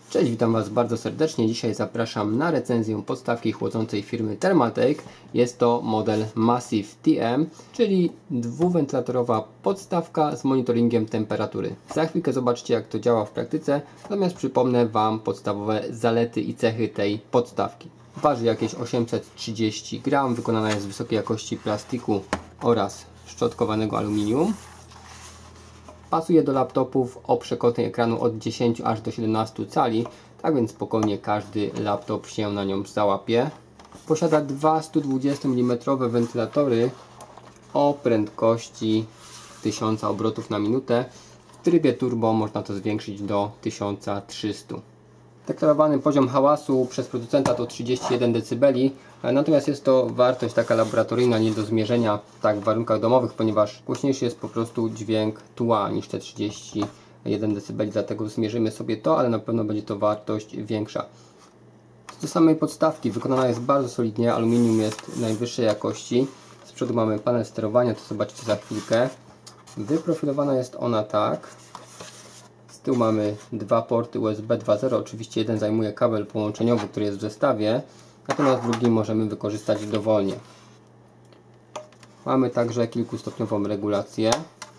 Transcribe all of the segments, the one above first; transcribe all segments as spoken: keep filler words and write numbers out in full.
Cześć, witam Was bardzo serdecznie. Dzisiaj zapraszam na recenzję podstawki chłodzącej firmy Thermaltake. Jest to model Massive T M, czyli dwuwentylatorowa podstawka z monitoringiem temperatury. Za chwilkę zobaczcie, jak to działa w praktyce, natomiast przypomnę Wam podstawowe zalety i cechy tej podstawki. Waży jakieś osiemset trzydzieści gramów, wykonana jest z wysokiej jakości plastiku oraz szczotkowanego aluminium. Pasuje do laptopów o przekątnej ekranu od dziesięciu aż do siedemnastu cali, tak więc spokojnie każdy laptop się na nią załapie. Posiada dwa sto dwudziestomilimetrowe wentylatory o prędkości tysiąc obrotów na minutę. W trybie turbo można to zwiększyć do tysiąc trzysta. Deklarowany poziom hałasu przez producenta to trzydzieści jeden decybeli, natomiast jest to wartość taka laboratoryjna, nie do zmierzenia tak w warunkach domowych, ponieważ głośniejszy jest po prostu dźwięk tła niż te trzydzieści jeden decybeli, dlatego zmierzymy sobie to, ale na pewno będzie to wartość większa. Co do samej podstawki, wykonana jest bardzo solidnie, aluminium jest najwyższej jakości. Z przodu mamy panel sterowania, to zobaczycie za chwilkę. Wyprofilowana jest ona tak. Z tyłu mamy dwa porty U S B dwa zero, oczywiście jeden zajmuje kabel połączeniowy, który jest w zestawie, natomiast drugi możemy wykorzystać dowolnie. Mamy także kilkustopniową regulację,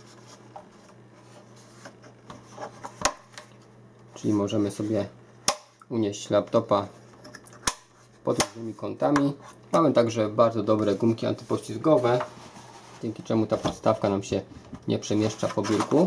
czyli możemy sobie unieść laptopa pod różnymi kątami. Mamy także bardzo dobre gumki antypoślizgowe, dzięki czemu ta podstawka nam się nie przemieszcza po biurku.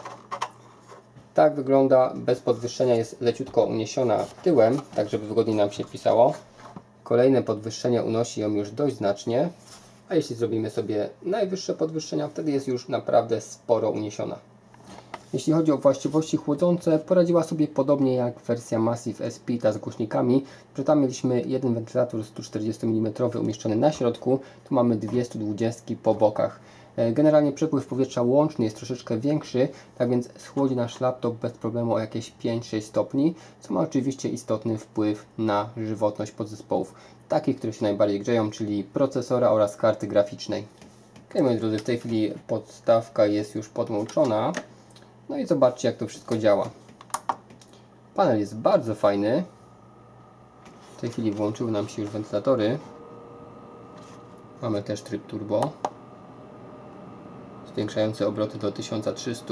Tak wygląda bez podwyższenia, jest leciutko uniesiona tyłem, tak żeby wygodniej nam się pisało. Kolejne podwyższenie unosi ją już dość znacznie, a jeśli zrobimy sobie najwyższe podwyższenia, wtedy jest już naprawdę sporo uniesiona. Jeśli chodzi o właściwości chłodzące, poradziła sobie podobnie jak wersja Massive S P ta z głośnikami, że tam mieliśmy jeden wentylator sto czterdziestomilimetrowy umieszczony na środku, tu mamy dwie sto dwudziestki po bokach. Generalnie przepływ powietrza łączny jest troszeczkę większy, tak więc schłodzi nasz laptop bez problemu o jakieś pięć sześć stopni, co ma oczywiście istotny wpływ na żywotność podzespołów, takich, które się najbardziej grzeją, czyli procesora oraz karty graficznej. Ok, moi drodzy, w tej chwili podstawka jest już podłączona. No i zobaczcie, jak to wszystko działa. Panel jest bardzo fajny. W tej chwili włączyły nam się już wentylatory. Mamy też tryb turbo, zwiększający obroty do tysiąc trzysta.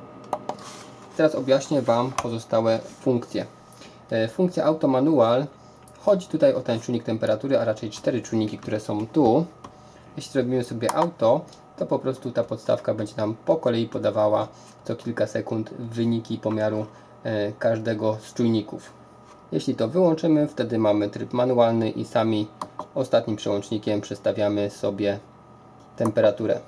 Teraz objaśnię Wam pozostałe funkcje. Funkcja Auto Manual. Chodzi tutaj o ten czujnik temperatury, a raczej cztery czujniki, które są tu. Jeśli zrobimy sobie auto, to po prostu ta podstawka będzie nam po kolei podawała co kilka sekund wyniki pomiaru każdego z czujników. Jeśli to wyłączymy, wtedy mamy tryb manualny i sami ostatnim przełącznikiem przestawiamy sobie temperaturę.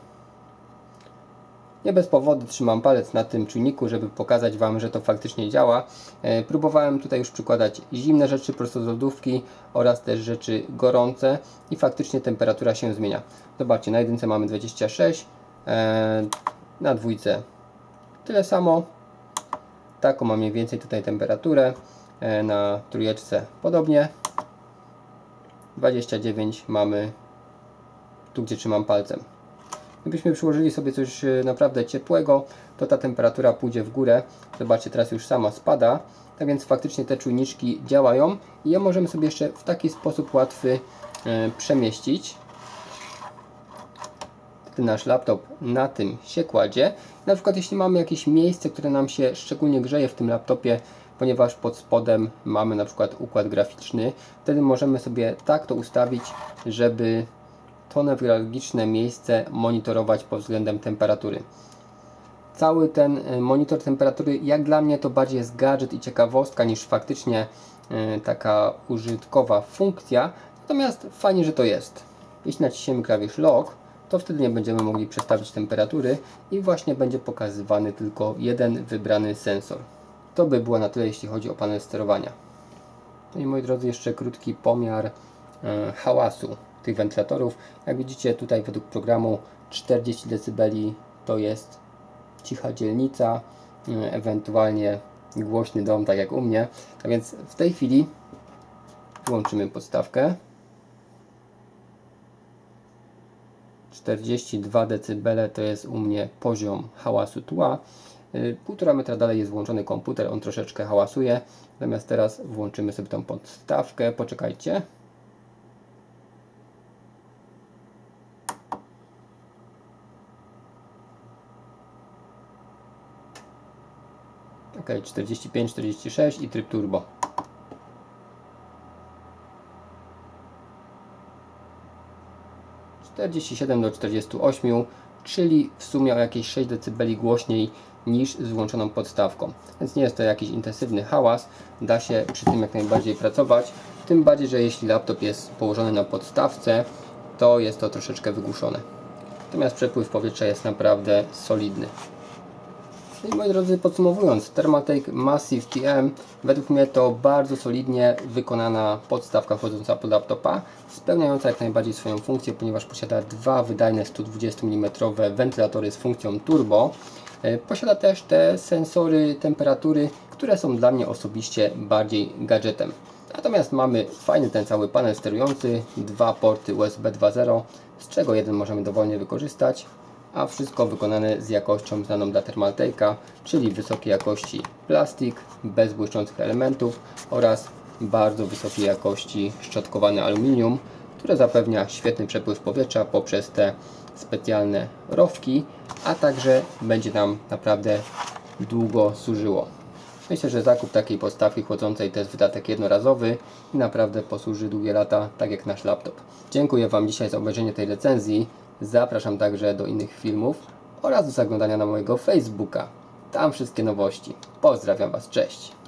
Nie bez powodu trzymam palec na tym czujniku, żeby pokazać Wam, że to faktycznie działa. E, próbowałem tutaj już przykładać zimne rzeczy prosto z lodówki oraz też rzeczy gorące i faktycznie temperatura się zmienia. Zobaczcie, na jedynce mamy dwadzieścia sześć, e, na dwójce tyle samo. Taką mam mniej więcej tutaj temperaturę, e, na trójeczce podobnie. dwadzieścia dziewięć mamy tu, gdzie trzymam palcem. Gdybyśmy przyłożyli sobie coś naprawdę ciepłego, to ta temperatura pójdzie w górę. Zobaczcie, teraz już sama spada. Tak więc faktycznie te czujniczki działają i je możemy sobie jeszcze w taki sposób łatwy e, przemieścić. Wtedy nasz laptop na tym się kładzie. Na przykład jeśli mamy jakieś miejsce, które nam się szczególnie grzeje w tym laptopie, ponieważ pod spodem mamy na przykład układ graficzny, wtedy możemy sobie tak to ustawić, żeby to newralgiczne miejsce monitorować pod względem temperatury. Cały ten monitor temperatury, jak dla mnie, to bardziej jest gadżet i ciekawostka niż faktycznie y, taka użytkowa funkcja, natomiast fajnie, że to jest. Jeśli naciśniemy klawisz Lock, to wtedy nie będziemy mogli przestawić temperatury i właśnie będzie pokazywany tylko jeden wybrany sensor. To by było na tyle, jeśli chodzi o panel sterowania. No i moi drodzy, jeszcze krótki pomiar y, hałasu tych wentylatorów. Jak widzicie, tutaj według programu czterdzieści decybeli to jest cicha dzielnica, ewentualnie głośny dom, tak jak u mnie. Tak więc w tej chwili wyłączymy podstawkę. czterdzieści dwa decybele to jest u mnie poziom hałasu tła. Półtora metra dalej jest włączony komputer, on troszeczkę hałasuje. Natomiast teraz włączymy sobie tą podstawkę, poczekajcie. Ok, czterdzieści pięć czterdzieści sześć i tryb turbo. czterdzieści siedem do czterdziestu ośmiu, czyli w sumie o jakieś sześć decybeli głośniej niż z włączoną podstawką. Więc nie jest to jakiś intensywny hałas, da się przy tym jak najbardziej pracować. Tym bardziej, że jeśli laptop jest położony na podstawce, to jest to troszeczkę wygłuszone. Natomiast przepływ powietrza jest naprawdę solidny. No i moi drodzy, podsumowując, Thermaltake Massive T M według mnie to bardzo solidnie wykonana podstawka wchodząca pod laptopa, spełniająca jak najbardziej swoją funkcję, ponieważ posiada dwa wydajne sto dwadzieścia milimetrów wentylatory z funkcją turbo. Posiada też te sensory temperatury, które są dla mnie osobiście bardziej gadżetem. Natomiast mamy fajny ten cały panel sterujący, dwa porty U S B dwa zero, z czego jeden możemy dowolnie wykorzystać, a wszystko wykonane z jakością znaną dla Thermaltake'a, czyli wysokiej jakości plastik, bez błyszczących elementów oraz bardzo wysokiej jakości szczotkowane aluminium, które zapewnia świetny przepływ powietrza poprzez te specjalne rowki, a także będzie nam naprawdę długo służyło. Myślę, że zakup takiej podstawki chłodzącej to jest wydatek jednorazowy i naprawdę posłuży długie lata, tak jak nasz laptop. Dziękuję Wam dzisiaj za obejrzenie tej recenzji. Zapraszam także do innych filmów oraz do zaglądania na mojego Facebooka. Tam wszystkie nowości. Pozdrawiam Was, cześć!